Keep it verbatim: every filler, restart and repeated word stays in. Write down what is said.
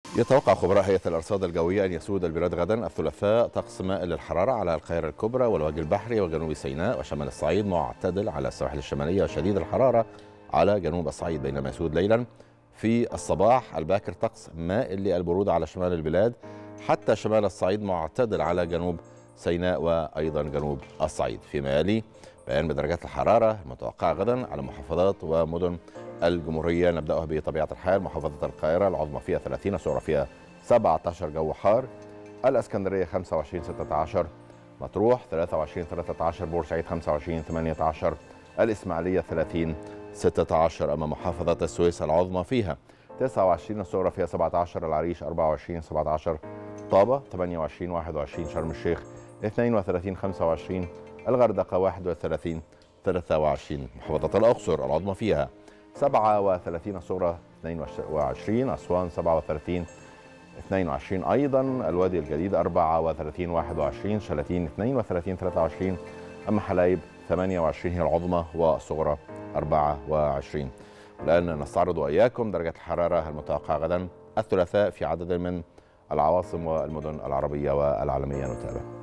يتوقع خبراء هيئة الأرصاد الجوية أن يسود البلاد غدا الثلاثاء طقس مائل للحرارة على القاهرة الكبرى والوجه البحري وجنوب سيناء وشمال الصعيد، معتدل على السواحل الشمالية، وشديد الحرارة على جنوب الصعيد، بينما يسود ليلا في الصباح الباكر طقس مائل للبرودة على شمال البلاد حتى شمال الصعيد، معتدل على جنوب سيناء وأيضا جنوب الصعيد. فيما يلي بيان بدرجات الحرارة المتوقعة غدا على محافظات ومدن الجمهورية. نبدأها بطبيعة الحال. محافظة القاهرة العظمى فيها ثلاثين، الصغرى فيها سبعة عشر، جو حار. الإسكندرية خمسة وعشرين ستة عشر، مطروح ثلاثة وعشرين ثلاثة عشر، بورسعيد خمسة وعشرين ثمانية عشر، الإسماعيلية ثلاثين ستة عشر. أما محافظة السويس العظمى فيها تسعة وعشرين، الصغرى فيها سبعة عشر، العريش أربعة وعشرين سبعة عشر، طابة ثمانية وعشرين واحد وعشرين، شرم الشيخ اثنين وثلاثين خمسة وعشرين، الغردقة واحد وثلاثين ثلاثة وعشرين. محافظة الأقصر العظمى فيها سبعة وثلاثين، الصغرى اثنين وعشرين، أسوان سبعة وثلاثين اثنين وعشرين أيضا، الوادي الجديد أربعة وثلاثين واحد وعشرين، شلاتين اثنين وثلاثين ثلاثة وعشرين، أما حلايب ثمانية وعشرين هي العظمى والصغرى أربعة وعشرين. الآن نستعرض وإياكم درجة الحرارة المتوقعة غدا الثلاثاء في عدد من العواصم والمدن العربية والعالمية. نتابع.